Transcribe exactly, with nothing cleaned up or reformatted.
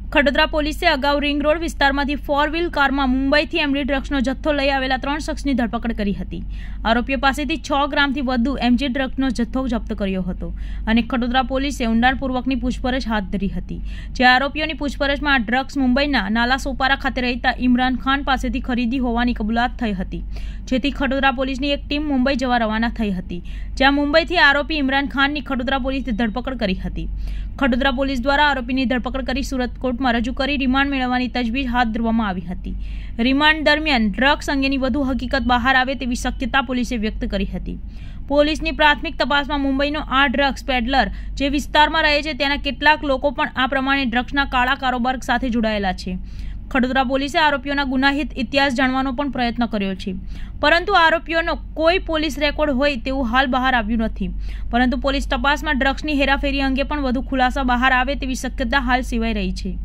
ખડોદરા પોલીસે અગાઉ ring road વિસ્તારમાંથી ફોર વ્હીલ કારમાં મુંબઈથી એમડી ડ્રગ્સનો જથ્થો લઈ આવેલા ત્રણ શખ્સની ધરપકડ કરી હતી। આરોપીઓ પાસેથી છ ગ્રામથી વધુ એમજી ડ્રગ્સનો જથ્થો જપ્ત કર્યો હતો અને ખડોદરા પોલીસે ઊંડાણપૂર્વકની પૂછપરછ હાથ ધરી હતી। જે આરોપીઓની પૂછપરછમાં આ ડ્રગ્સ મુંબઈના નાલા સોપારા ખાતે રહેતા ઇમરાન ખાન પાસેથી ખરીદી હોવાની કબૂલાત થઈ હતી, જેથી ખડોદરા પોલીસની એક ટીમ મુંબઈ જવા રવાના થઈ હતી, જ્યાં મુંબઈથી આરોપી ઇમરાન ખાનની ખડોદરા પોલીસે ધરપકડ કરી હતી। ખડોદરા પોલીસ દ્વારા આરોપીની ધરપકડ કરી સુરત કોર્ટમાં રજૂ કરી રિમાન્ડ મેળવવાની તજવીજ હાથ ધરવામાં આવી હતી। રિમાન્ડ દરમિયાન ડ્રગ્સ અંગેની વધુ હકીકત બહાર આવે તેવી શક્યતા પોલીસે વ્યક્ત કરી હતી। પોલીસની પ્રાથમિક તપાસમાં મુંબઈનો આ ડ્રગ્સ પેડલર જે વિસ્તારમાં રહે છે તેના કેટલાક લોકો પણ આ પ્રમાણે ડ્રગ્સના કાળા કારોબાર સાથે જોડાયેલા છે। ખડોદરા પોલીસે આરોપીઓના ગુનાહિત ઇતિહાસ જાણવાનો પણ પ્રયત્ન કર્યો છે, પરંતુ આરોપીઓનો કોઈ પોલીસ રેકોર્ડ હોય તેવું હાલ બહાર આવ્યું નથી। પરંતુ પોલીસ તપાસમાં ડ્રગ્સની હેરાફેરી અંગે પણ વધુ ખુલાસા બહાર આવે તેવી શક્યતા હાલ સેવાઈ રહી છે।